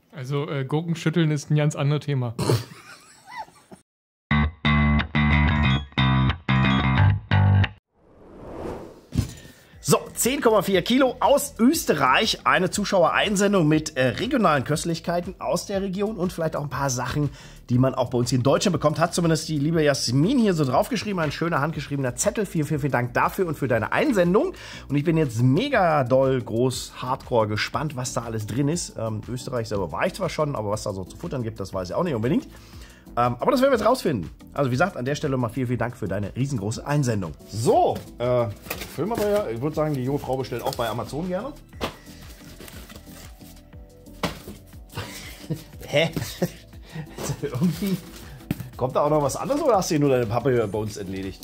Also Gurkenschütteln ist ein ganz anderes Thema. So, 10,4 Kilo aus Österreich. Eine Zuschauereinsendung mit regionalen Köstlichkeiten aus der Region und vielleicht auch ein paar Sachen, die man auch bei uns hier in Deutschland bekommt. Hat zumindest die liebe Jasmin hier so draufgeschrieben. Ein schöner handgeschriebener Zettel. Vielen, vielen, vielen Dank dafür und für deine Einsendung. Und ich bin jetzt mega doll, groß, hardcore gespannt, was da alles drin ist. Österreich selber war ich zwar schon, aber was da so zu futtern gibt, das weiß ich auch nicht unbedingt. Aber das werden wir jetzt rausfinden. Also wie gesagt, an der Stelle mal vielen, vielen Dank für deine riesengroße Einsendung. So, Filmmaterial. Ich würde sagen, die junge Frau bestellt auch bei Amazon gerne. Hä? Irgendwie kommt da auch noch was anderes oder hast du hier nur deine Pappe bei uns entledigt?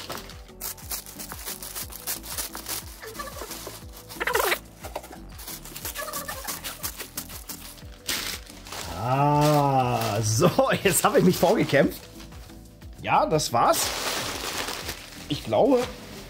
Ah, so, jetzt habe ich mich vorgekämpft. Ja, das war's. Ich glaube,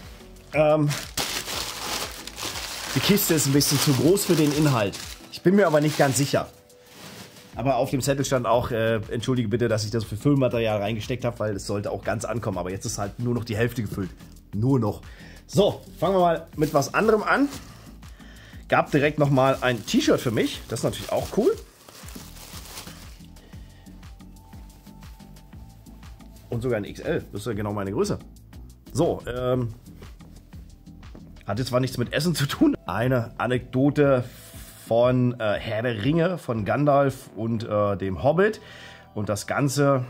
die Kiste ist ein bisschen zu groß für den Inhalt. Ich bin mir aber nicht ganz sicher. Aber auf dem Zettel stand auch, entschuldige bitte, dass ich das für Füllmaterial reingesteckt habe, weil es sollte auch ganz ankommen. Aber jetzt ist halt nur noch die Hälfte gefüllt. Nur noch. So, fangen wir mal mit was anderem an. Gab direkt nochmal ein T-Shirt für mich. Das ist natürlich auch cool. Und sogar ein XL. Das ist ja genau meine Größe. So, hat jetzt zwar nichts mit Essen zu tun. Eine Anekdote von Herr der Ringe, von Gandalf und dem Hobbit. Und das Ganze...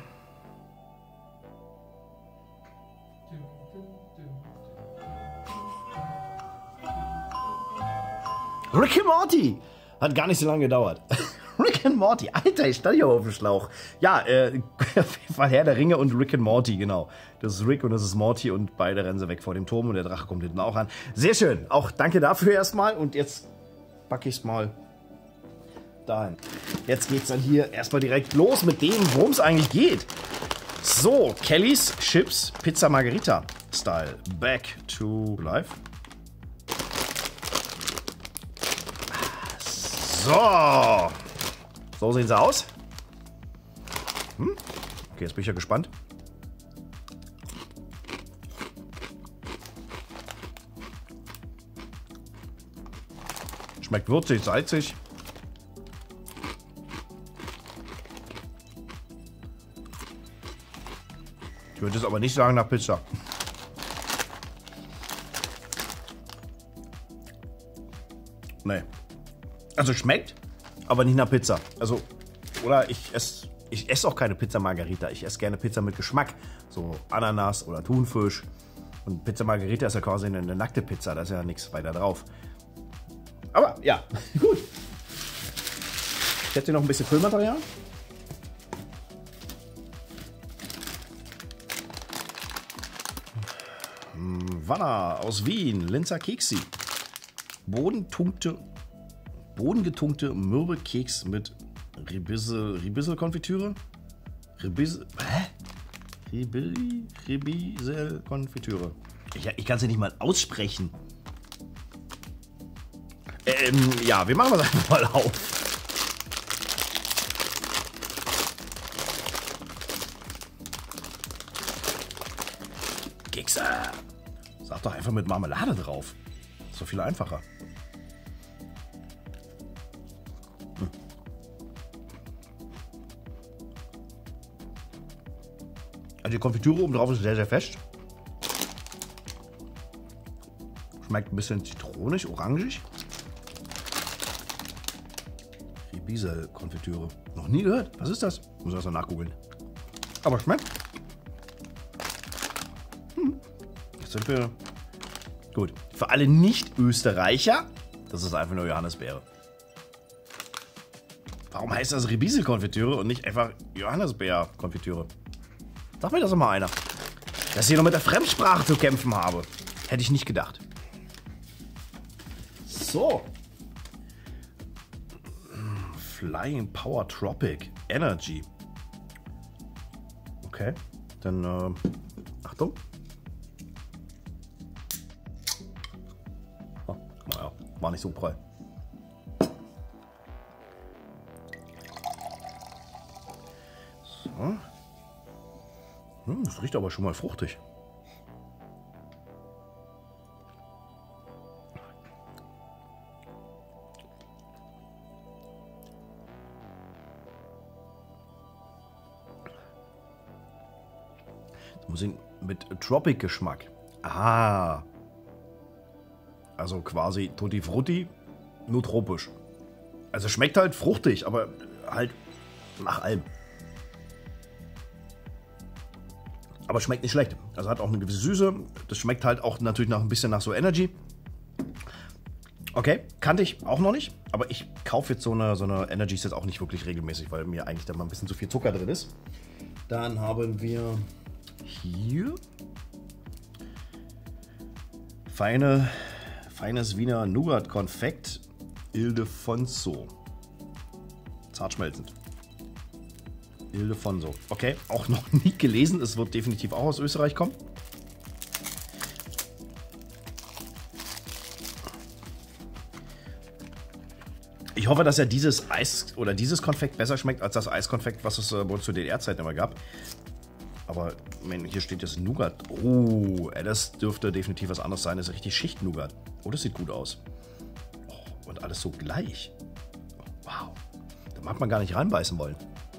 Rick and Morty! Hat gar nicht so lange gedauert. Rick and Morty. Alter, ich stand hier auf dem Schlauch. Ja, auf jeden Fall Herr der Ringe und Rick and Morty, genau. Das ist Rick und das ist Morty und beide rennen sie weg vor dem Turm und der Drache kommt hinten auch an. Sehr schön. Auch danke dafür erstmal und jetzt packe ich es mal dahin. Jetzt geht es dann hier erstmal direkt los mit dem, worum es eigentlich geht. So, Kelly's Chips Pizza Margherita Style. Back to life. So. So sehen sie aus. Okay, jetzt bin ich ja gespannt. Schmeckt würzig, salzig. Ich würde es aber nicht sagen nach Pizza. Nee. Also schmeckt, aber nicht nach Pizza. Also, oder ich esse auch keine Pizza Margherita. Ich esse gerne Pizza mit Geschmack. So Ananas oder Thunfisch. Und Pizza Margherita ist ja quasi eine nackte Pizza. Da ist ja nichts weiter drauf. Aber ja, gut. Ich hätte hier noch ein bisschen Füllmaterial. Wanner aus Wien. Linzer Keksi. Bodengetunkte Mürbenkeks mit Ribissel-Konfitüre? Ribissel-Konfitüre. Ich kann es ja nicht mal aussprechen. Ja, wir machen das einfach mal auf. Kekse. Sag doch einfach mit Marmelade drauf. Ist doch viel einfacher. Also die Konfitüre oben drauf ist sehr, sehr fest. Schmeckt ein bisschen zitronig, orangig. Ribissel-Konfitüre. Noch nie gehört. Was ist das? Muss erst mal nachgoogeln. Aber schmeckt. Jetzt sind wir... Gut. Für alle Nicht-Österreicher, das ist einfach nur Johannisbeere. Warum heißt das Ribissel-Konfitüre und nicht einfach Johannisbeer-Konfitüre? Sag mir das doch mal einer. Dass ich hier noch mit der Fremdsprache zu kämpfen habe. Hätte ich nicht gedacht. So. Flying Power Tropic Energy. Okay. Dann, Achtung. Oh, naja, war nicht so prall. So. Das riecht aber schon mal fruchtig. Muss ich mit Tropic-Geschmack. Ah. Also quasi Tutti Frutti, nur tropisch. Also schmeckt halt fruchtig, aber halt nach allem. Aber schmeckt nicht schlecht. Also hat auch eine gewisse Süße. Das schmeckt halt auch natürlich noch ein bisschen nach so Energy. Okay, kannte ich auch noch nicht. Aber ich kaufe jetzt so eine Energies jetzt auch nicht wirklich regelmäßig, weil mir eigentlich da mal ein bisschen zu viel Zucker drin ist. Dann haben wir hier feines Wiener Nougat-Konfekt Ildefonso. Zart schmelzend. Ildefonso. Okay, auch noch nie gelesen. Es wird definitiv auch aus Österreich kommen. Ich hoffe, dass ja dieses Eis oder dieses Konfekt besser schmeckt als das Eiskonfekt, was es bei uns zur DDR-Zeit immer gab. Aber hier steht jetzt Nougat. Oh, das dürfte definitiv was anderes sein. Das ist richtig Schicht-Nougat. Oh, das sieht gut aus. Oh, und alles so gleich. Oh, wow. Da mag man gar nicht reinbeißen wollen.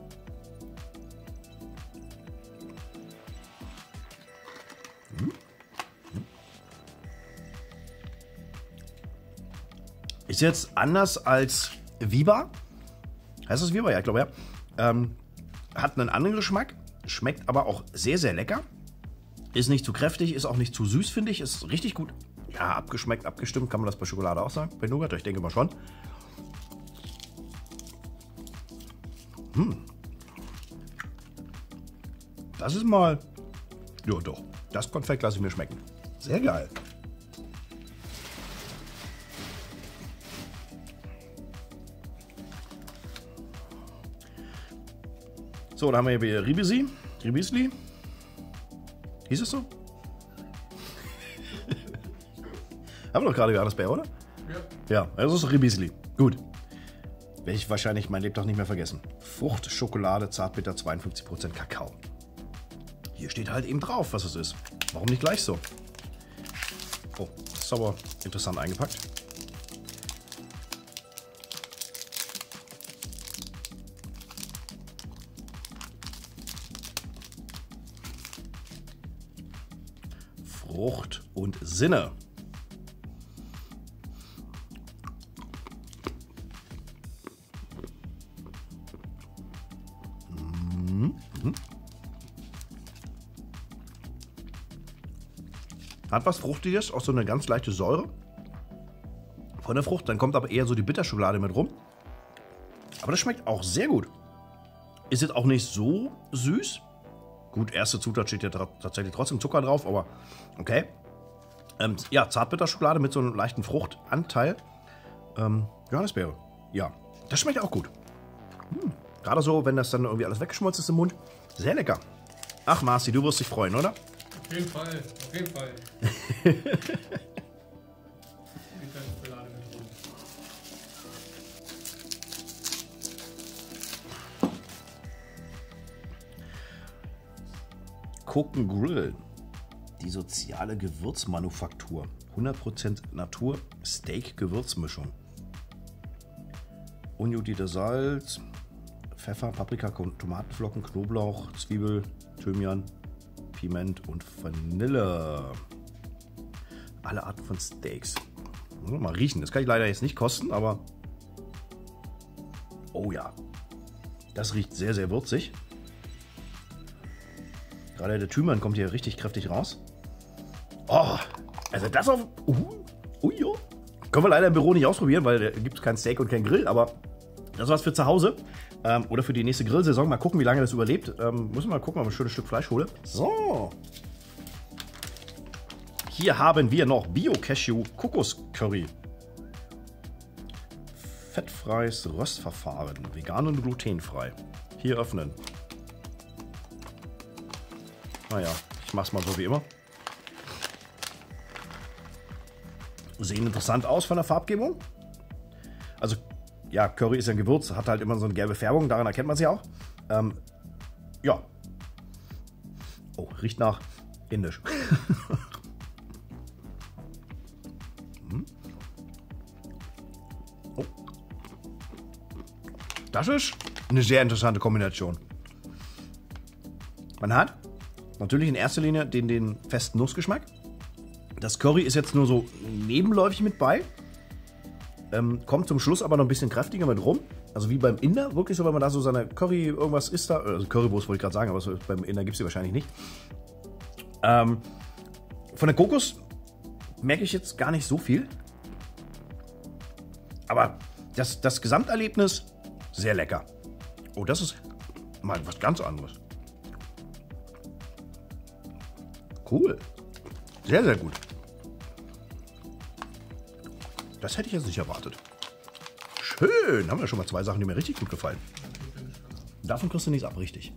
Ist jetzt anders als Viva. Heißt das Viva? Ja, ich glaube ja. Hat einen anderen Geschmack. Schmeckt aber auch sehr, sehr lecker. Ist nicht zu kräftig, ist auch nicht zu süß, finde ich. Ist richtig gut. Ja, abgeschmeckt, abgestimmt. Kann man das bei Schokolade auch sagen? Bei Nougat? Ich denke mal schon. Das ist mal... Ja, doch. Das Konfekt lasse ich mir schmecken. Sehr geil. So, da haben wir hier Ribisli. Hieß es so? Haben wir doch gerade Johannisbeer, oder? Ja. Ja, das ist Ribisli. Gut. Werde ich wahrscheinlich mein Lebtag nicht mehr vergessen. Frucht, Schokolade, Zartbitter, 52% Kakao. Hier steht halt eben drauf, was es ist. Warum nicht gleich so? Oh, das ist aber interessant eingepackt. Frucht und Sinne. Hat was Fruchtiges, auch so eine ganz leichte Säure von der Frucht. Dann kommt aber eher so die Bitterschokolade mit rum. Aber das schmeckt auch sehr gut. Ist jetzt auch nicht so süß. Gut, erste Zutat steht ja tatsächlich trotzdem Zucker drauf, aber okay. Ja, Zartbitterschokolade mit so einem leichten Fruchtanteil. Johannisbeere. Ja, das schmeckt auch gut. Gerade so, wenn das dann irgendwie alles weggeschmolzen ist im Mund. Sehr lecker. Ach, Marci, du wirst dich freuen, oder? Auf jeden Fall, auf jeden Fall. Schokolade mit rum. Cook & Grill. Die soziale Gewürzmanufaktur. 100% Natur Steak-Gewürzmischung. Unjodierter Salz, Pfeffer, Paprika, Tomatenflocken, Knoblauch, Zwiebel, Thymian, Piment und Vanille. Alle Arten von Steaks. Mal riechen. Das kann ich leider jetzt nicht kosten, aber... Oh ja. Das riecht sehr, sehr würzig. Gerade der Thymian kommt hier richtig kräftig raus. Oh, also das auf... ja. Können wir leider im Büro nicht ausprobieren, weil da gibt es kein Steak und kein Grill, aber das war's für zu Hause. Oder für die nächste Grillsaison. Mal gucken, wie lange das überlebt. Müssen wir mal gucken, ob ich ein schönes Stück Fleisch hole. So. Hier haben wir noch Bio-Cashew-Kokos-Curry. Fettfreies Röstverfahren. Vegan und glutenfrei. Hier öffnen. Naja, ich mach's mal so wie immer. Sehen interessant aus von der Farbgebung. Also, ja, Curry ist ja ein Gewürz, hat halt immer so eine gelbe Färbung, daran erkennt man es ja auch. Ja. Oh, riecht nach indisch. Oh. Das ist eine sehr interessante Kombination. Man hat natürlich in erster Linie den festen Nussgeschmack. Das Curry ist jetzt nur so nebenläufig mit bei. Kommt zum Schluss aber noch ein bisschen kräftiger mit rum. Also wie beim Inder, wirklich so, wenn man da so seine Curry irgendwas isst da. Also Currywurst wollte ich gerade sagen, aber so, beim Inder gibt es sie wahrscheinlich nicht. Von der Kokos merke ich jetzt gar nicht so viel. Aber das Gesamterlebnis, sehr lecker. Oh, das ist mal was ganz anderes. Cool. Sehr, sehr gut. Das hätte ich jetzt nicht erwartet. Schön. Haben wir schon mal 2 Sachen, die mir richtig gut gefallen. Davon kriegst du nichts ab, richtig.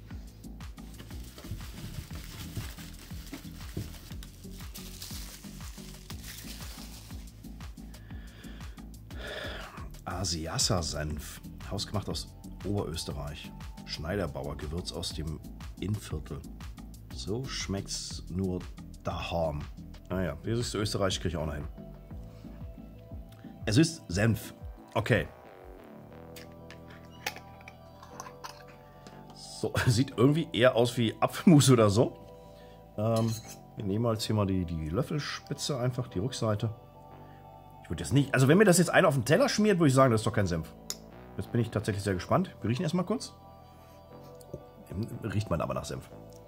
Asiassa-Senf. Hausgemacht aus Oberösterreich. Schneiderbauer Gewürz aus dem Innviertel. So schmeckt's nur daheim. Naja, dieses Österreich kriege ich auch noch hin. Es ist Senf. Okay. So, sieht irgendwie eher aus wie Apfelmus oder so. Wir nehmen jetzt hier mal die Löffelspitze einfach, die Rückseite. Ich würde jetzt nicht, also wenn mir das jetzt einer auf den Teller schmiert, würde ich sagen, das ist doch kein Senf. Jetzt bin ich tatsächlich sehr gespannt. Wir riechen erstmal kurz. Oh, riecht man aber nach Senf.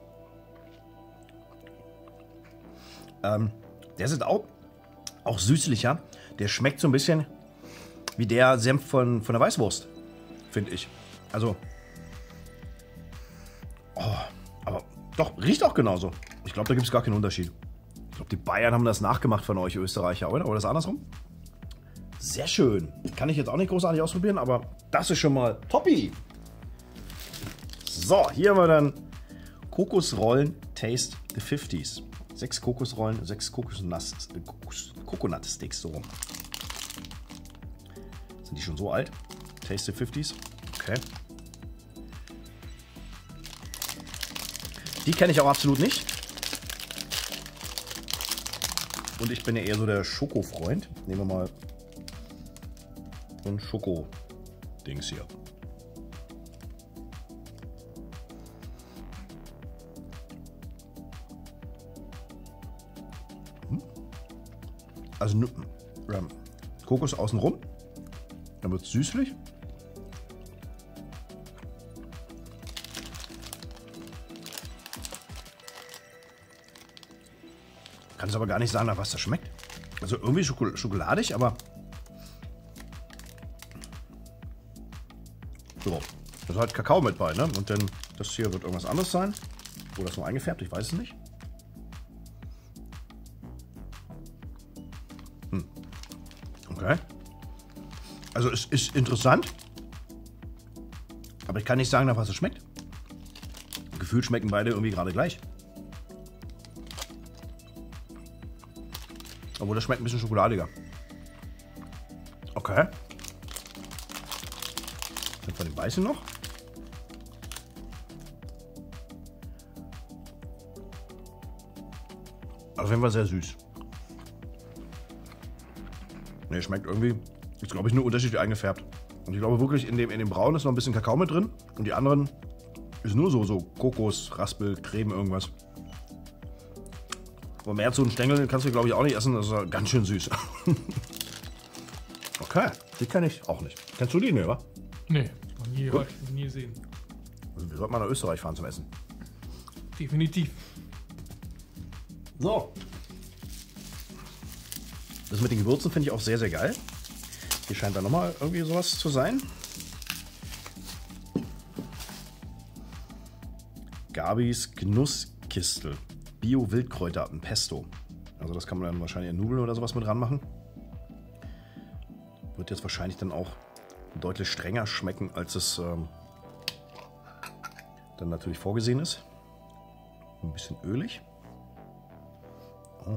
Der ist auch süßlicher. Der schmeckt so ein bisschen wie der Senf von der Weißwurst, finde ich. Also, oh, aber doch, riecht auch genauso. Ich glaube, da gibt es gar keinen Unterschied. Ich glaube, die Bayern haben das nachgemacht von euch Österreicher, oder? Oder das andersrum? Sehr schön. Kann ich jetzt auch nicht großartig ausprobieren, aber das ist schon mal toppi. So, hier haben wir dann Kokosrollen Taste the 50s. 6 Kokosrollen, 6 Coconut-Sticks, so rum. Sind die schon so alt? Taste the 50s. Okay. Die kenne ich auch absolut nicht. Und ich bin ja eher so der Schokofreund. Nehmen wir mal so ein Schoko-Dings hier. Also Kokos außenrum. Dann wird es süßlich. Kann es aber gar nicht sagen, nach was das schmeckt. Also irgendwie schokoladig, aber so. Das ist halt Kakao mit bei, ne? Und dann das hier wird irgendwas anderes sein. Oder ist nur eingefärbt, ich weiß es nicht. Okay. Also es ist interessant. Aber ich kann nicht sagen, nach was es schmeckt. Gefühlt schmecken beide irgendwie gerade gleich. Obwohl das schmeckt ein bisschen schokoladiger. Okay. Jetzt bei den Weißen noch. Auf jeden Fall sehr süß. Ne, schmeckt irgendwie, ist glaube ich nur unterschiedlich eingefärbt. Und ich glaube wirklich, in dem Braun ist noch ein bisschen Kakao mit drin. Und die anderen ist nur so Kokos, Raspel, Creme, irgendwas. Aber mehr zu den Stängeln kannst du glaube ich auch nicht essen, das ist ganz schön süß. Okay, die kenne ich auch nicht. Kennst du die, ne, wa? Nee, noch nie gehört, noch nie gesehen. Also wir sollten mal nach Österreich fahren zum Essen. Definitiv. So. Das mit den Gewürzen finde ich auch sehr, sehr geil. Hier scheint da nochmal irgendwie sowas zu sein. Gabis Genusskistel. Bio-Wildkräuter und Pesto. Also das kann man dann wahrscheinlich in Nudeln oder sowas mit ranmachen. Wird jetzt wahrscheinlich dann auch deutlich strenger schmecken, als es dann natürlich vorgesehen ist. Ein bisschen ölig. Oh.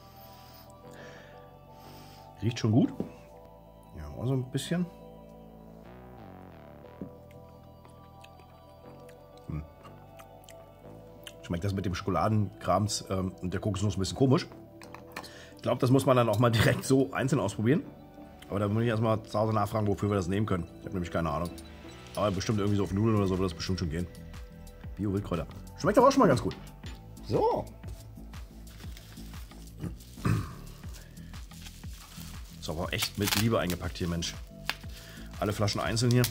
Riecht schon gut. Ja, also ein bisschen. schmeckt das mit dem Schokoladenkrams und der Kokosnuss ein bisschen komisch. Ich glaube, das muss man dann auch mal direkt so einzeln ausprobieren. Aber da muss ich erstmal zu Hause nachfragen, wofür wir das nehmen können. Ich habe nämlich keine Ahnung. Aber bestimmt irgendwie so auf Nudeln oder so wird das bestimmt schon gehen. Bio-Wildkräuter. Schmeckt aber auch schon mal ganz gut. So. Ist aber echt mit Liebe eingepackt hier, Mensch. Alle Flaschen einzeln hier.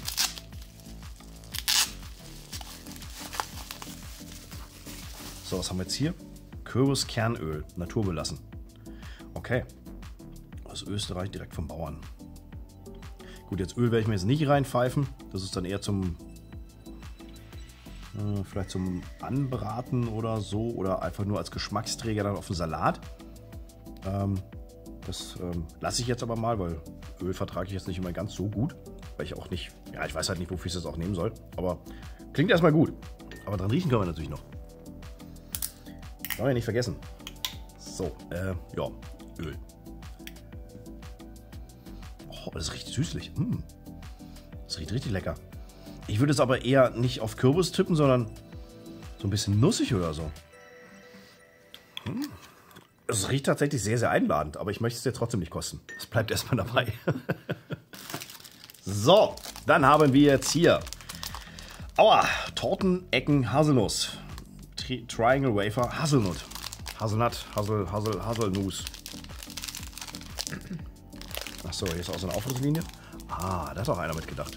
So, was haben wir jetzt hier? Kürbiskernöl, naturbelassen. Okay. Aus Österreich, direkt vom Bauern. Gut, jetzt Öl werde ich mir jetzt nicht reinpfeifen. Das ist dann eher zum vielleicht zum Anbraten oder so. Oder einfach nur als Geschmacksträger dann auf den Salat. Das lasse ich jetzt aber mal, weil Öl vertrage ich jetzt nicht immer ganz so gut. Weil ich auch nicht, ja, ich weiß halt nicht, wofür ich das auch nehmen soll. Aber klingt erstmal gut. Aber dran riechen können wir natürlich noch. Darf ich nicht vergessen. So, ja, Öl. Oh, das riecht süßlich. Das riecht richtig lecker. Ich würde es aber eher nicht auf Kürbis tippen, sondern so ein bisschen nussig oder so. Es riecht tatsächlich sehr, sehr einladend, aber ich möchte es jetzt trotzdem nicht kosten. Es bleibt erstmal dabei. So, dann haben wir jetzt hier Aua, Tortenecken Haselnuss. Triangle Wafer Haselnut. Haselnuss. Achso, hier ist auch so eine Aufrisslinie. Ah, da hat auch einer mitgedacht.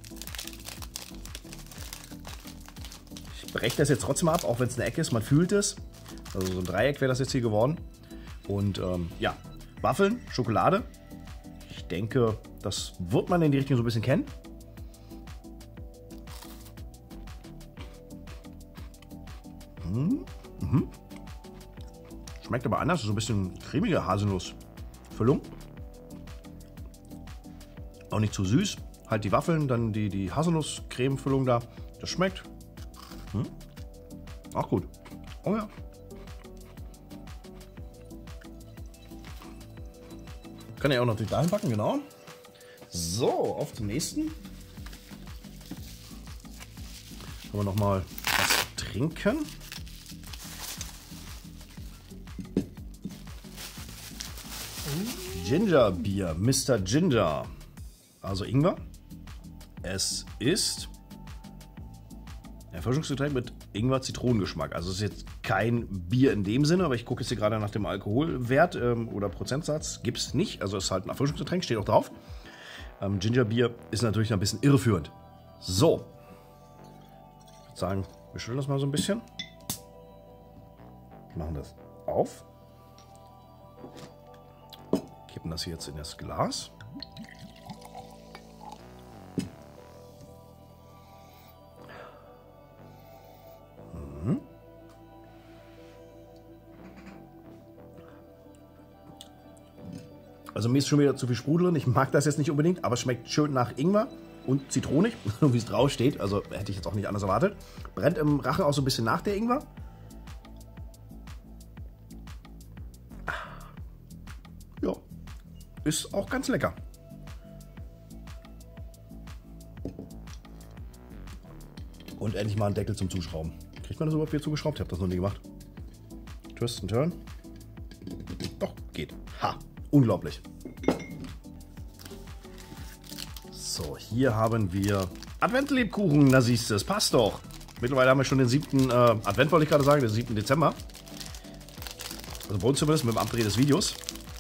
Ich breche das jetzt trotzdem ab, auch wenn es eine Ecke ist. Man fühlt es. Also so ein Dreieck wäre das jetzt hier geworden. Und ja, Waffeln, Schokolade. Ich denke, das wird man in die Richtung so ein bisschen kennen. Schmeckt aber anders, so ein bisschen cremige Haselnussfüllung. Auch nicht zu süß. Halt die Waffeln, dann die Haselnuss-Creme-Füllung da. Das schmeckt. Auch gut. Oh ja. Kann ja auch natürlich dahin packen, genau. So, auf zum nächsten. Können wir nochmal was trinken. Ginger Bier, Mr. Ginger. Also Ingwer. Es ist Erfrischungsgetränk mit Ingwer-Zitronengeschmack. Also es ist jetzt kein Bier in dem Sinne, aber ich gucke jetzt hier gerade nach dem Alkoholwert oder Prozentsatz. Gibt es nicht. Also es ist halt ein Erfrischungsgetränk, steht auch drauf. Ginger Bier ist natürlich ein bisschen irreführend. So. Ich würde sagen, wir schütteln das mal so ein bisschen. Machen das auf. Kippen das hier jetzt in das Glas. Also mir ist schon wieder zu viel Sprudel drin. Ich mag das jetzt nicht unbedingt, aber es schmeckt schön nach Ingwer und zitronig, wie es drauf steht. Also hätte ich jetzt auch nicht anders erwartet. Brennt im Rachen auch so ein bisschen nach der Ingwer. Ja, ist auch ganz lecker. Und endlich mal einen Deckel zum Zuschrauben. Kriegt man das überhaupt wieder zugeschraubt? Ich habe das noch nie gemacht. Twist and turn. Doch, geht. Ha, unglaublich. So, hier haben wir Adventlebkuchen. Na siehst du, es passt doch. Mittlerweile haben wir schon den 7. Advent, wollte ich gerade sagen, den 7. Dezember. Also bei uns zumindest mit dem Abdreh des Videos.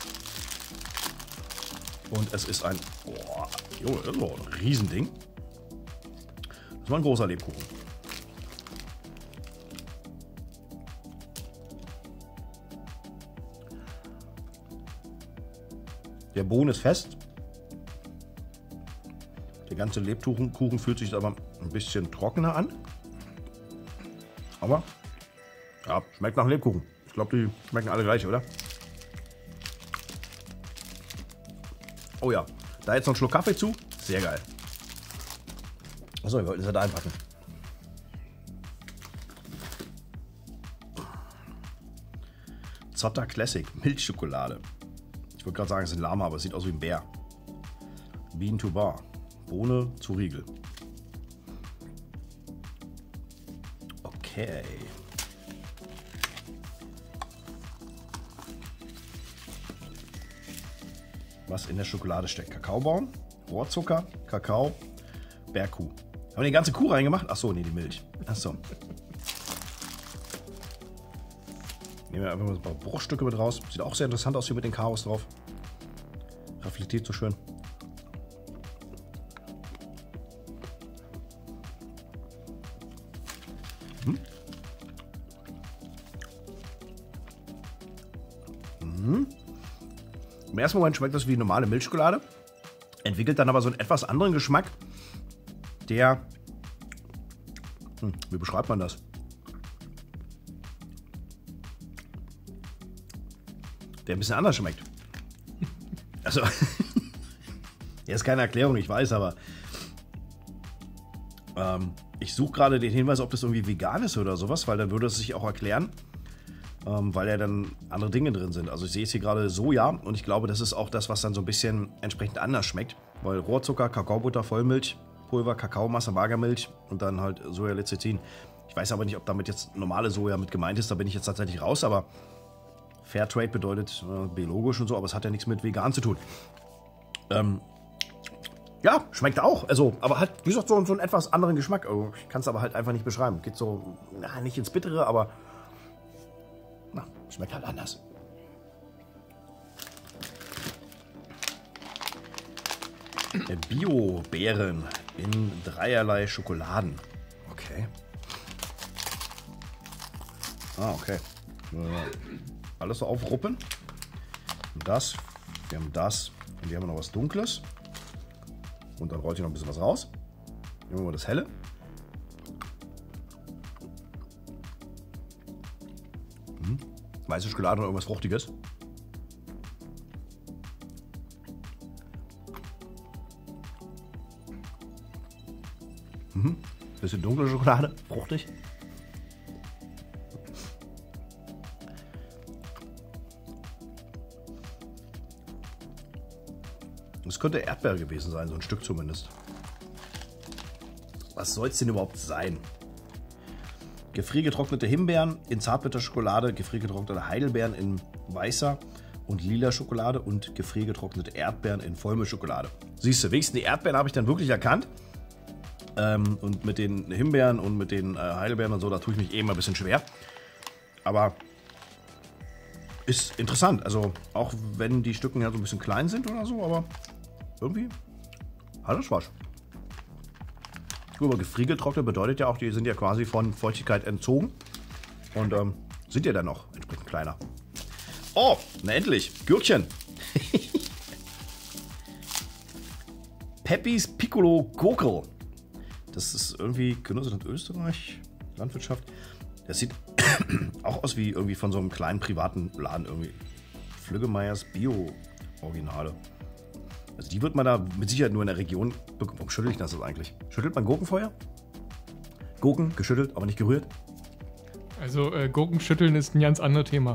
Und es ist ein, boah, jo, das ist ein Riesending. Das war ein großer Lebkuchen. Der Boden ist fest. Der ganze Lebkuchen fühlt sich aber ein bisschen trockener an. Aber ja, schmeckt nach Lebkuchen. Ich glaube, die schmecken alle gleich, oder? Oh ja, da jetzt noch einen Schluck Kaffee zu. Sehr geil. Achso, wir wollten es ja da einpacken. Zotter Classic, Milchschokolade. Ich wollte gerade sagen, es ist ein Lama, aber es sieht aus wie ein Bär. Bean to Bar. Bohne zu Riegel. Okay. was in der Schokolade steckt. Kakaobohnen, Rohrzucker, Kakao, Bergkuh. Haben wir die ganze Kuh reingemacht? Achso, nee, die Milch. Achso. Nehmen wir einfach mal ein paar Bruchstücke mit raus. Sieht auch sehr interessant aus hier mit den Chaos drauf. Reflektiert so schön. Im ersten Moment schmeckt das wie normale Milchschokolade, entwickelt dann aber so einen etwas anderen Geschmack, der, wie beschreibt man das? Der ein bisschen anders schmeckt. Also, hier ist keine Erklärung, ich weiß, aber ich suche gerade den Hinweis, ob das irgendwie vegan ist oder sowas, weil dann würde es sich auch erklären. Weil ja dann andere Dinge drin sind. Also ich sehe jetzt hier gerade Soja und ich glaube, das ist auch das, was dann so ein bisschen entsprechend anders schmeckt. Weil Rohrzucker, Kakaobutter, Vollmilch, Pulver, Kakaomasse, Magermilch und dann halt Sojalecithin. Ich weiß aber nicht, ob damit jetzt normale Soja mit gemeint ist, da bin ich jetzt tatsächlich raus, aber Fairtrade bedeutet biologisch und so, aber es hat ja nichts mit vegan zu tun. Ja, schmeckt auch. Also, aber hat, wie gesagt, so einen etwas anderen Geschmack. Also, ich kann es aber halt einfach nicht beschreiben. Geht so, nicht ins Bittere, aber schmeckt halt anders. Bio-Beeren in dreierlei Schokoladen. Okay. Okay. Alles so aufruppen. Und das. Wir haben das. Und hier haben wir noch was Dunkles. Und dann rollt hier noch ein bisschen was raus. Nehmen wir mal das Helle. Weiße Schokolade oder irgendwas Fruchtiges. Bisschen dunkle Schokolade, fruchtig. Es könnte Erdbeer gewesen sein, so ein Stück zumindest. Was soll es denn überhaupt sein? Gefriergetrocknete Himbeeren in Zartbitterschokolade, gefriergetrocknete Heidelbeeren in weißer und lila Schokolade und gefriergetrocknete Erdbeeren in Vollmilchschokolade. Siehst du, wenigstens die Erdbeeren habe ich dann wirklich erkannt. Und mit den Himbeeren und mit den Heidelbeeren und so, da tue ich mich eben ein bisschen schwer. Aber ist interessant. Also auch wenn die Stücken ja so ein bisschen klein sind oder so, aber irgendwie hat das was. Aber gefriergetrocknet bedeutet ja auch, die sind ja quasi von Feuchtigkeit entzogen und sind ja dann noch entsprechend kleiner. Oh, na endlich, Gürkchen. Peppis Piccolo Gurkel. Das ist irgendwie Genosse in Österreich, Landwirtschaft. Das sieht auch aus wie irgendwie von so einem kleinen privaten Laden irgendwie. Flüggemeyers Bio-Originale. Also die wird man da mit Sicherheit nur in der Region bekommen. Warum schüttel ich das eigentlich? Schüttelt man Gurkenfeuer? Gurken geschüttelt, aber nicht gerührt? Also Gurkenschütteln ist ein ganz anderes Thema.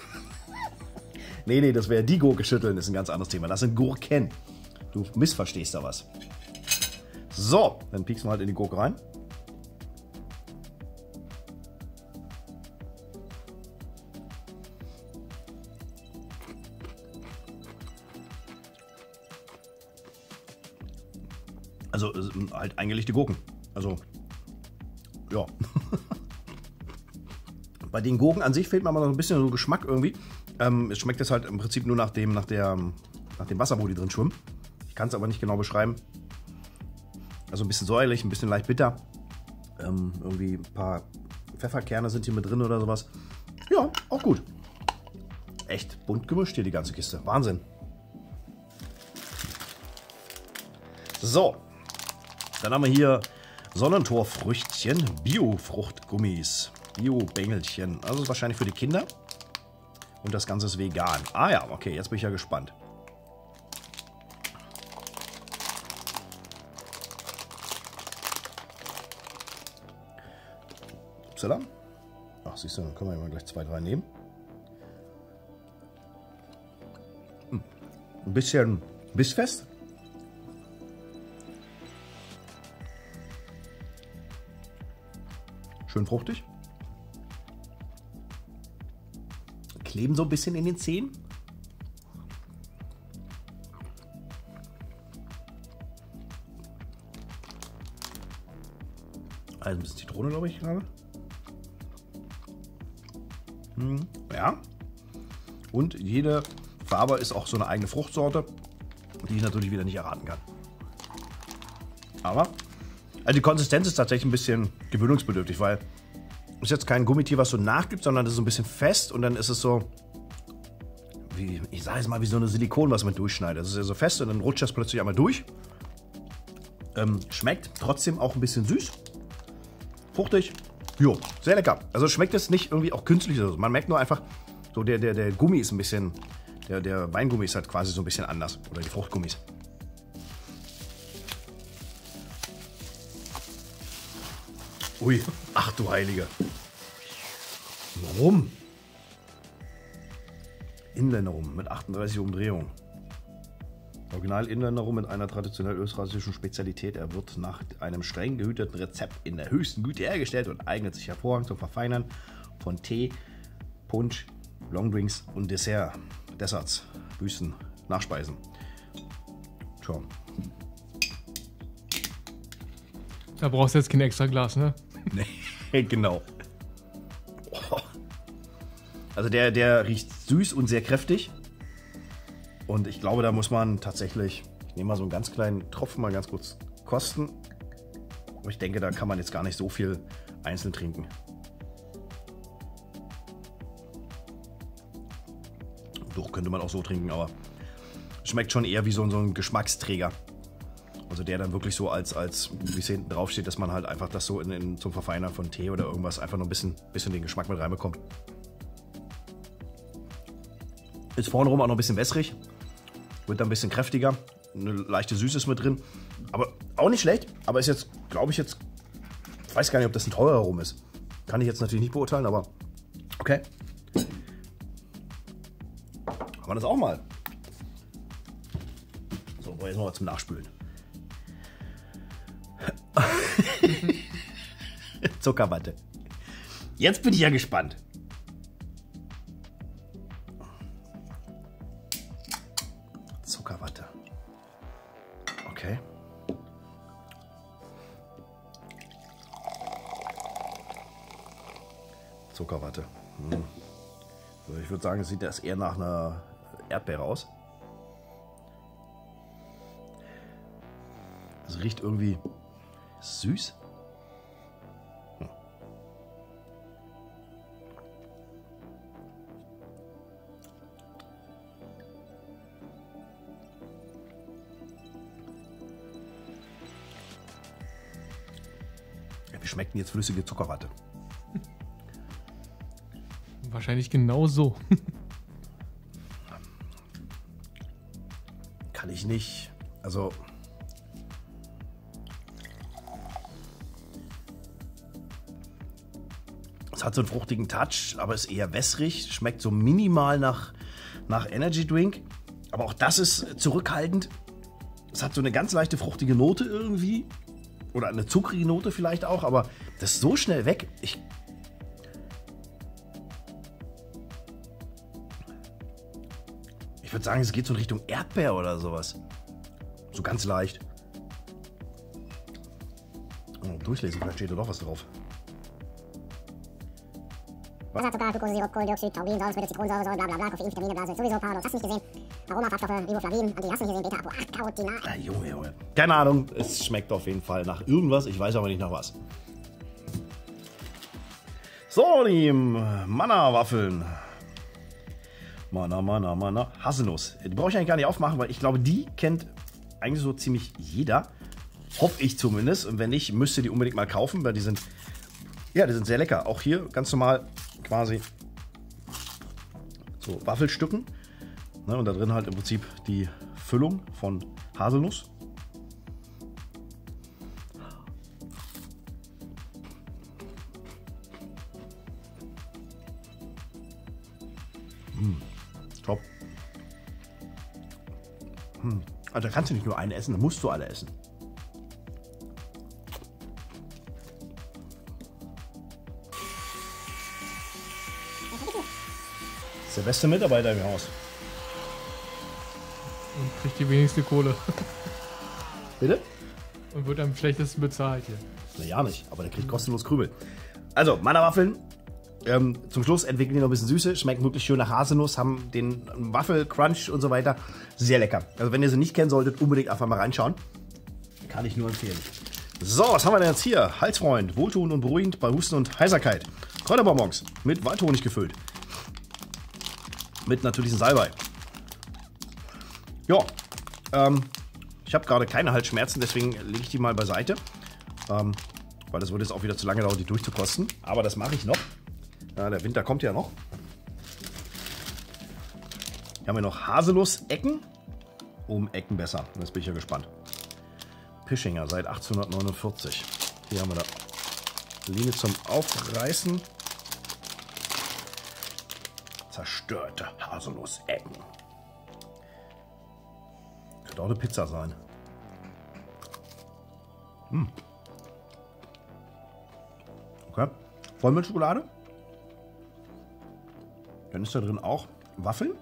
Nee, das wäre die Gurke schütteln, ist ein ganz anderes Thema. Das sind Gurken. Du missverstehst da was. So, dann pieksen wir halt in die Gurke rein. Also halt eingelegte Gurken. Also, ja. Bei den Gurken an sich fehlt mir aber noch ein bisschen so Geschmack irgendwie. Es schmeckt jetzt halt im Prinzip nur nach dem Wasser, wo die drin schwimmen. Ich kann es aber nicht genau beschreiben. Also ein bisschen säuerlich, ein bisschen leicht bitter. Irgendwie ein paar Pfefferkerne sind hier mit drin oder sowas. Ja, auch gut. Echt bunt gemischt hier die ganze Kiste. Wahnsinn. So. Dann haben wir hier Sonnentorfrüchtchen, Bio-Fruchtgummis, Bio-Bengelchen. Also ist wahrscheinlich für die Kinder. Und das Ganze ist vegan. Ah ja, okay, jetzt bin ich ja gespannt. Upsala. Ach, siehst du, dann können wir ja mal gleich 2, 3 nehmen. Ein bisschen bissfest. Schön fruchtig. Kleben so ein bisschen in den Zähnen. Also ein bisschen Zitrone, glaube ich, gerade. Ja. Und jede Farbe ist auch so eine eigene Fruchtsorte, die ich natürlich wieder nicht erraten kann. Aber also die Konsistenz ist tatsächlich ein bisschen gewöhnungsbedürftig, weil es ist jetzt kein Gummitier, was so nachgibt, sondern es ist so ein bisschen fest und dann ist es so, wie, ich sage jetzt mal, wie so eine Silikon, was man durchschneidet. Es ist ja so fest und dann rutscht das plötzlich einmal durch. Schmeckt trotzdem auch ein bisschen süß. Fruchtig. Jo, sehr lecker. Also schmeckt es nicht irgendwie auch künstlich oder so. Man merkt nur einfach, so der Gummi ist ein bisschen, der Weingummi ist halt quasi so ein bisschen anders. Oder die Fruchtgummis. Ui, ach du Heilige. Rum. Inländer Rum mit 38 Umdrehungen. Original Inländer Rum mit einer traditionell österreichischen Spezialität. Er wird nach einem streng gehüteten Rezept in der höchsten Güte hergestellt und eignet sich hervorragend zum Verfeinern von Tee, Punsch, Longdrinks und Desserts, Büsten, Nachspeisen. Tja. Da brauchst du jetzt kein extra Glas, ne? Nee, genau. Oh. Also der riecht süß und sehr kräftig. Und ich glaube, da muss man tatsächlich, ich nehme mal so einen ganz kleinen Tropfen mal ganz kurz kosten. Aber ich denke, da kann man jetzt gar nicht so viel einzeln trinken. Doch, könnte man auch so trinken, aber schmeckt schon eher wie so ein Geschmacksträger. Also der dann wirklich so als wie es hinten drauf steht, dass man halt einfach das so zum Verfeinern von Tee oder irgendwas einfach noch ein bisschen den Geschmack mit reinbekommt. Ist vorne rum auch noch ein bisschen wässrig. Wird dann ein bisschen kräftiger. Eine leichte Süße ist mit drin. Aber auch nicht schlecht. Aber ist jetzt, glaube ich jetzt, ich weiß gar nicht, ob das ein teurer Rum ist. Kann ich jetzt natürlich nicht beurteilen, aber okay. Haben wir das auch mal. So, jetzt noch mal zum Nachspülen. Zuckerwatte. Jetzt bin ich ja gespannt. Zuckerwatte. Okay. Zuckerwatte. So, ich würde sagen, es sieht erst eher nach einer Erdbeere aus. Es riecht irgendwie süß. Wie schmeckt denn jetzt flüssige Zuckerwatte? Wahrscheinlich genau so. Kann ich nicht. Also es hat so einen fruchtigen Touch, aber ist eher wässrig. Schmeckt so minimal nach Energy Drink. Aber auch das ist zurückhaltend. Es hat so eine ganz leichte fruchtige Note irgendwie. Oder eine zuckrige Note vielleicht auch. Aber das ist so schnell weg. Ich würde sagen, es geht so in Richtung Erdbeer oder sowas. So ganz leicht. Oh, durchlesen, vielleicht steht da doch was drauf. Wasser, Zucker, Glukosesirup, Kohlendioxid, Taurin, Säuresmittel, Zitronensäure, bla bla bla, Koffein, Vitamine, Blase, sowieso, Paradox, hast du nicht gesehen. Aroma, Farbstoffe, Riboflavin, Anti, hast du nicht gesehen, Beta, Apo, Carotinat. Ah, Junge. Keine Ahnung, es schmeckt auf jeden Fall nach irgendwas, ich weiß aber nicht nach was. So, die Manna-Waffeln. Manna. Haselnuss. Die brauche ich eigentlich gar nicht aufmachen, weil ich glaube, die kennt eigentlich so ziemlich jeder. Hoffe ich zumindest. Und wenn nicht, müsst ihr die unbedingt mal kaufen, weil die sind sehr lecker. Auch hier ganz normal quasi so Waffelstücken. Ne, und da drin halt im Prinzip die Füllung von Haselnuss. Top. Also da kannst du nicht nur eine essen, da musst du alle essen. Das ist der beste Mitarbeiter im Haus. Und kriegt die wenigste Kohle. Bitte? Und wird am schlechtesten bezahlt hier. Na ja nicht, aber der kriegt kostenlos Krümel. Also, Manna-Waffeln. Zum Schluss entwickeln die noch ein bisschen Süße, schmecken wirklich schön nach Haselnuss, haben den Waffelcrunch und so weiter. Sehr lecker. Also wenn ihr sie nicht kennen solltet, unbedingt einfach mal reinschauen. Kann ich nur empfehlen. So, was haben wir denn jetzt hier? Halsfreund, wohltuend und beruhigend bei Husten und Heiserkeit. Kräuterbonbons mit Waldhonig gefüllt. Mit natürlichem Salbei. Ja, ich habe gerade keine Halsschmerzen, deswegen lege ich die mal beiseite. Weil das würde jetzt auch wieder zu lange dauern, die durchzukosten. Aber das mache ich noch. Ja, der Winter kommt ja noch. Hier haben wir noch Haselnuss-Ecken. Ecken besser. Jetzt bin ich ja gespannt. Pischinger seit 1849. Hier haben wir da Linie zum Aufreißen. Zerstörte Haselnuss-Ecken. Könnte auch eine Pizza sein. Okay. Vollmilchschokolade. Dann ist da drin auch Waffeln.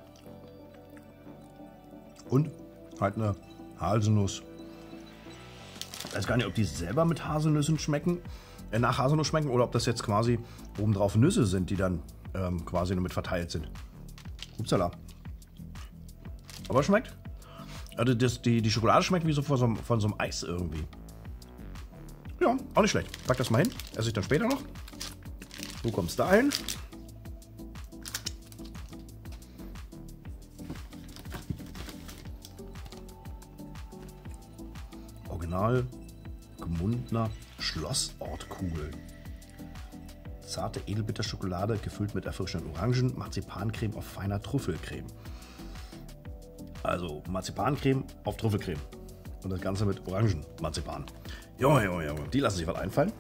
Und halt eine Haselnuss. Ich weiß gar nicht, ob die selber mit Haselnüssen schmecken, nach Haselnuss schmecken, oder ob das jetzt quasi obendrauf Nüsse sind, die dann quasi nur mit verteilt sind. Upsala. Aber schmeckt. Also die Schokolade schmeckt wie so von so einem Eis irgendwie. Ja, auch nicht schlecht. Pack das mal hin. Esse ich dann später noch. Du kommst da hin. Original Gmundner Schlossortkugeln. Zarte Edelbitterschokolade gefüllt mit erfrischenden Orangen, Marzipancreme auf feiner Trüffelcreme. Also Marzipancreme auf Trüffelcreme. Und das Ganze mit Orangenmarzipan. Jo. Die lassen sich was einfallen.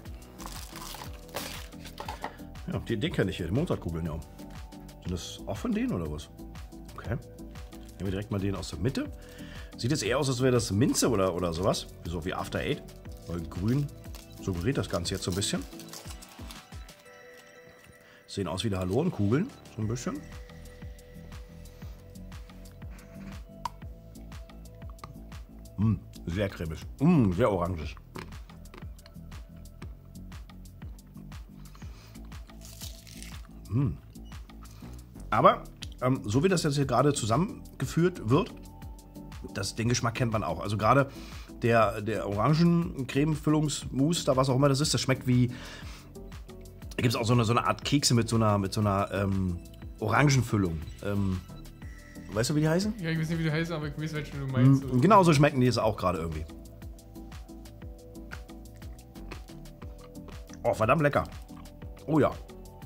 Ja, die kenne ich hier, die Mozartkugeln, ja. Sind das auch von denen oder was? Okay. Nehmen wir direkt mal den aus der Mitte. Sieht jetzt eher aus, als wäre das Minze oder sowas. So wie After Eight. Weil grün suggeriert das Ganze jetzt so ein bisschen. Sehen aus wie die Halorenkugeln, so ein bisschen. Sehr cremig. Sehr orangisch. Aber so wie das jetzt hier gerade zusammengeführt wird, den Geschmack kennt man auch. Also gerade der Orangencreme-Füllungsmousse, da was auch immer das ist, das schmeckt wie... Da gibt es auch so eine Art Kekse mit so einer Orangenfüllung. Weißt du, wie die heißen? Ja, ich weiß nicht, wie die heißen, aber ich weiß, welche du meinst. Genau so schmecken die jetzt auch gerade irgendwie. Oh, verdammt lecker. Oh ja.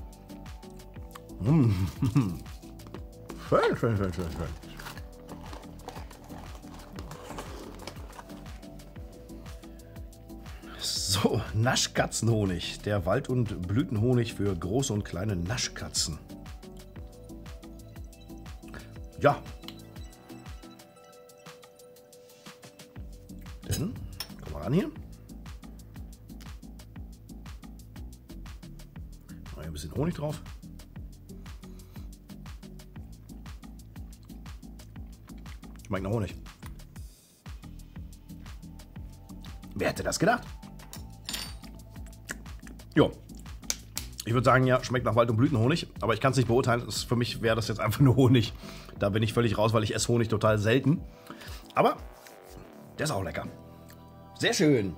Schön. So, Naschkatzenhonig. Der Wald- und Blütenhonig für große und kleine Naschkatzen. Ja. Dann, komm mal ran hier. Mal ein bisschen Honig drauf. Schmeckt nach Honig. Wer hätte das gedacht? Jo. Ich würde sagen, ja, schmeckt nach Wald- und Blütenhonig, aber ich kann es nicht beurteilen. Für mich wäre das jetzt einfach nur Honig. Da bin ich völlig raus, weil ich esse Honig total selten. Aber der ist auch lecker. Sehr schön.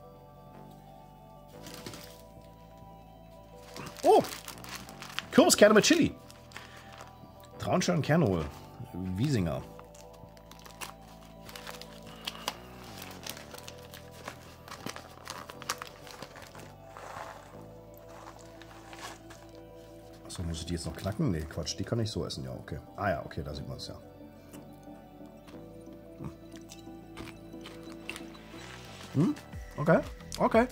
Oh, Kürbiskerne mit Chili. Traunstein Kernrohl. Wiesinger. Achso, muss ich die jetzt noch knacken? Nee, Quatsch, die kann ich so essen. Ja, okay. Ah ja, okay, da sieht man es ja. Okay.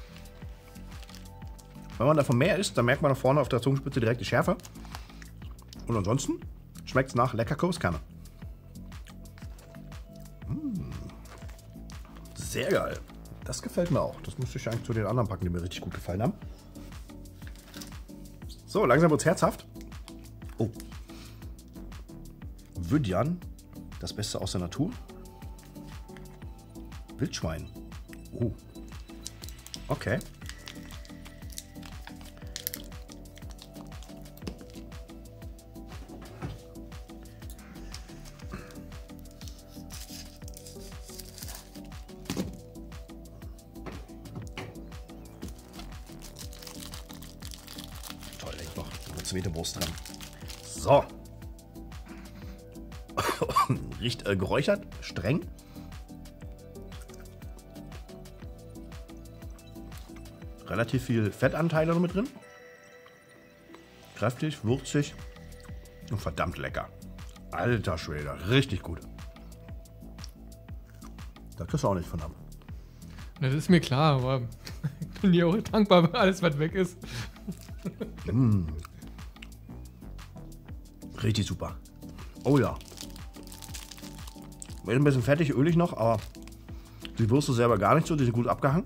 Wenn man davon mehr isst, dann merkt man da vorne auf der Zungenspitze direkt die Schärfe. Und ansonsten schmeckt es nach lecker Kürbiskerne. Sehr geil. Das gefällt mir auch. Das müsste ich eigentlich zu den anderen packen, die mir richtig gut gefallen haben. So, langsam wird es herzhaft. Oh. Wüdjan, das Beste aus der Natur. Wildschwein. Okay. Toll, da liegt noch eine zweite Wurst dran. So. Riecht geräuchert, streng. Relativ viel Fettanteile noch mit drin. Kräftig, würzig und verdammt lecker. Alter Schwede, richtig gut. Da kriegst du auch nicht von ab. Das ist mir klar, aber ich bin dir auch dankbar, wenn alles, was weg ist. Richtig super. Oh ja. Wird ein bisschen fettig, ölig noch, aber die Würste selber gar nicht so, die sind gut abgehangen.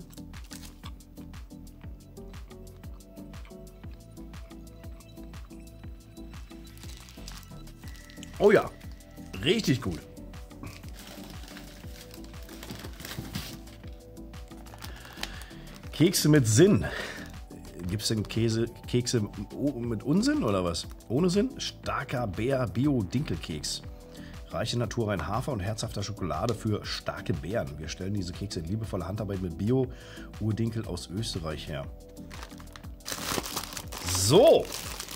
Oh ja, richtig gut. Kekse mit Sinn. Gibt es denn Kekse mit Unsinn oder was? Ohne Sinn? Starker Bär Bio-Dinkelkeks. Reiche naturrein Hafer und herzhafter Schokolade für starke Beeren. Wir stellen diese Kekse in liebevoller Handarbeit mit Bio-Urdinkel aus Österreich her. So.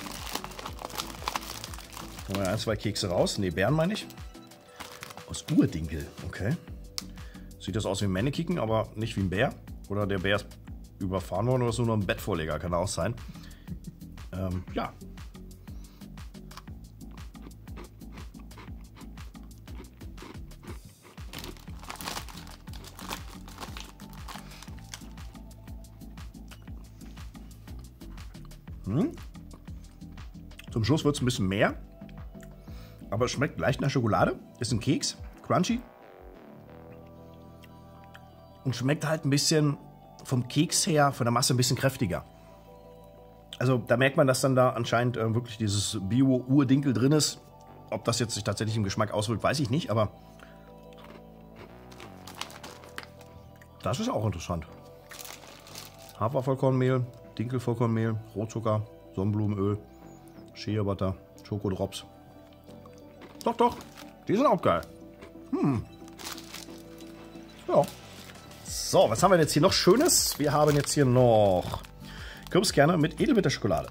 Holen wir ein, zwei Kekse raus. Ne, Beeren meine ich. Aus Urdinkel, okay. Sieht das aus wie ein Mannequin, aber nicht wie ein Bär. Oder der Bär ist überfahren worden oder ist nur noch ein Bettvorleger, kann auch sein. Ja. Zum Schluss wird es ein bisschen mehr. Aber es schmeckt leicht nach Schokolade. Ist ein Keks, crunchy. Und schmeckt halt ein bisschen vom Keks her, von der Masse ein bisschen kräftiger. Also da merkt man, dass dann da anscheinend wirklich dieses Bio-Urdinkel drin ist. Ob das jetzt sich tatsächlich im Geschmack auswirkt, weiß ich nicht, aber das ist auch interessant. Hafervollkornmehl, Dinkelvollkornmehl, Rohzucker, Sonnenblumenöl, Shea Butter, Schokodrops. Doch, doch, die sind auch geil. Ja. So, was haben wir jetzt hier noch Schönes? Wir haben jetzt hier noch Kürbiskerne mit Edelbitterschokolade.